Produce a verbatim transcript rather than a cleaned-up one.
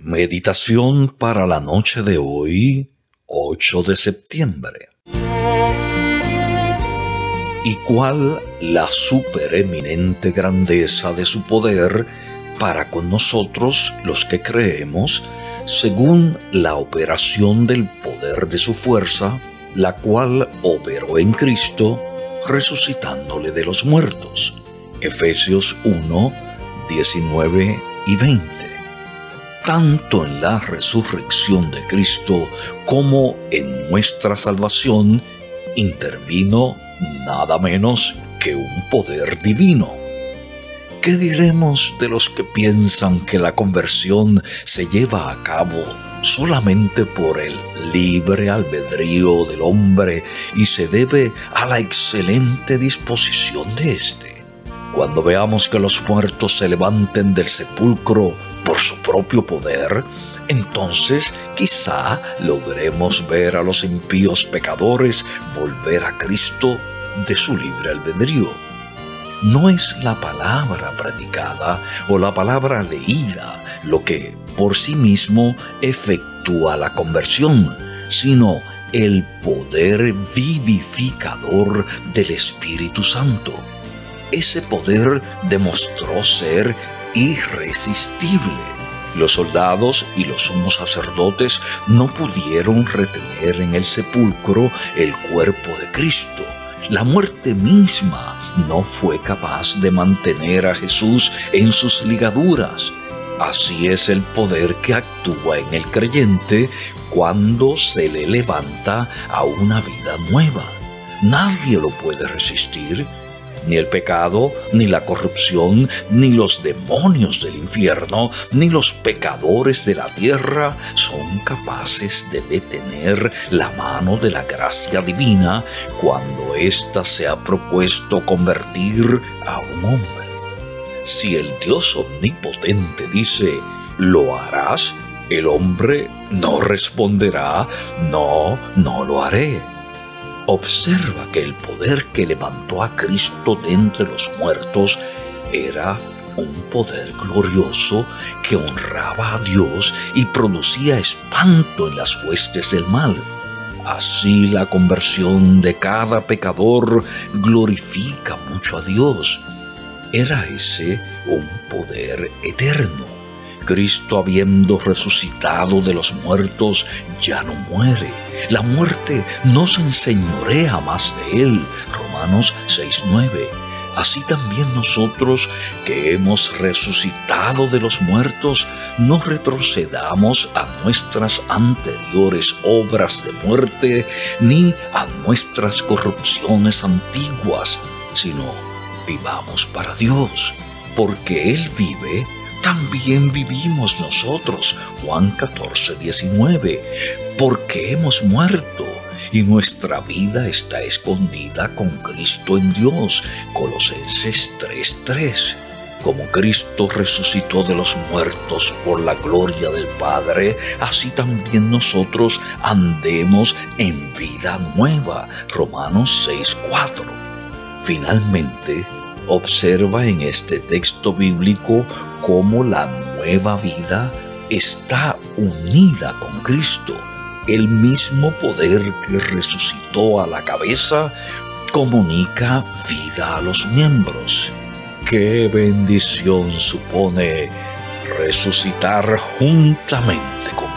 Meditación para la noche de hoy, ocho de septiembre. ¿Y cuál la supereminente grandeza de su poder para con nosotros los que creemos, según la operación del poder de su fuerza, la cual operó en Cristo, resucitándole de los muertos? Efesios uno, diecinueve y veinte. Tanto en la resurrección de Cristo como en nuestra salvación intervino nada menos que un poder divino. ¿Qué diremos de los que piensan que la conversión se lleva a cabo solamente por el libre albedrío del hombre y se debe a la excelente disposición de éste? Cuando veamos que los muertos se levanten del sepulcro por su propio poder, entonces quizá logremos ver a los impíos pecadores volver a Cristo de su libre albedrío. No es la palabra predicada o la palabra leída lo que por sí mismo efectúa la conversión, sino el poder vivificador del Espíritu Santo. Ese poder demostró ser irresistible. Los soldados y los sumos sacerdotes no pudieron retener en el sepulcro el cuerpo de Cristo. La muerte misma no fue capaz de mantener a Jesús en sus ligaduras. Así es el poder que actúa en el creyente cuando se le levanta a una vida nueva. Nadie lo puede resistir. Ni el pecado, ni la corrupción, ni los demonios del infierno, ni los pecadores de la tierra son capaces de detener la mano de la gracia divina cuando ésta se ha propuesto convertir a un hombre. Si el Dios omnipotente dice, «lo harás», el hombre no responderá, «no, no lo haré». Observa que el poder que levantó a Cristo de entre los muertos era un poder glorioso que honraba a Dios y producía espanto en las huestes del mal. Así la conversión de cada pecador glorifica mucho a Dios. Era ese un poder eterno. Cristo, habiendo resucitado de los muertos, ya no muere. La muerte no se enseñorea más de él. Romanos seis nueve. Así también nosotros, que hemos resucitado de los muertos, no retrocedamos a nuestras anteriores obras de muerte, ni a nuestras corrupciones antiguas, sino vivamos para Dios. Porque Él vive, también vivimos nosotros. Juan catorce diecinueve. Porque hemos muerto y nuestra vida está escondida con Cristo en Dios. Colosenses tres tres. Como Cristo resucitó de los muertos por la gloria del Padre, así también nosotros andemos en vida nueva. Romanos seis cuatro. Finalmente, observa en este texto bíblico cómo la nueva vida está unida con Cristo. El mismo poder que resucitó a la cabeza comunica vida a los miembros. ¡Qué bendición supone resucitar juntamente con